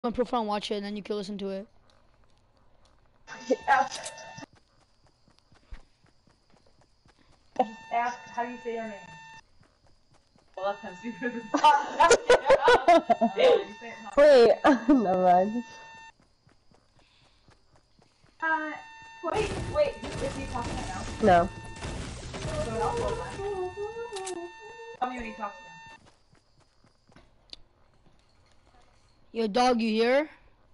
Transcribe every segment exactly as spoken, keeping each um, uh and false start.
My profile and watch it, and then you can listen to it. Ask, ask how do you say your name? Well, that's stupid. Wait, never mind. Uh, wait, wait, is he talking right now? No. So I'll close that. Tell me when he talks now. Yo, dog, you here?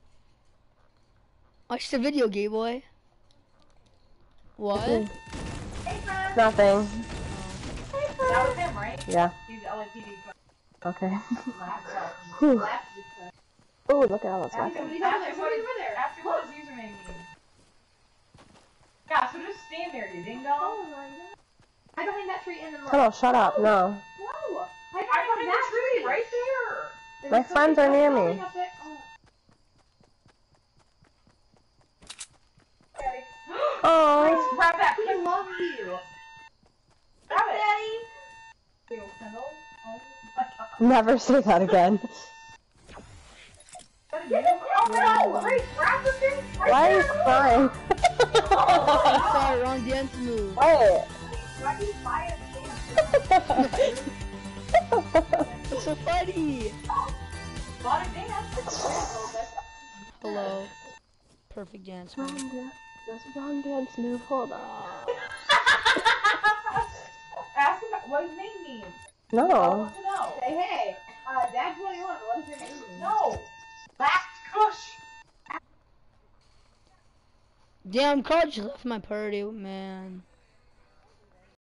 Watch the video, gay boy. What? Mm. Hey, friend. Nothing. Hey, friend. That was him, right? Yeah. He's L A P D. Okay. Whew. Oh, look at all those Ask weapons. him, ask him what his, ask him what his username means. Yeah, so just stand there, you ding dong. Oh my god. Hide behind that tree and then look. Oh, shut up. No. No! Hide I'm behind behind that the tree, tree! right there. There's My something friends are near coming me. up there. Oh. Daddy. Oh. Grab that. We love you. Grab it. Daddy. Ew, Kendall. Oh my god. Never say that again. Oh no! Wait, grab the thing. Right Why are you there. crying? Sorry, wrong dance move. Wait. Why do you buy a thing? It's so funny. Bought a dance. Hello. Perfect dance move. Wrong dance. That's a wrong dance move. Hold on. Ask him what his name means. I No. want to know. Say, hey, uh, Dad twenty-one, what is your name? No. Last Kush. Damn, Carl just left my party, man.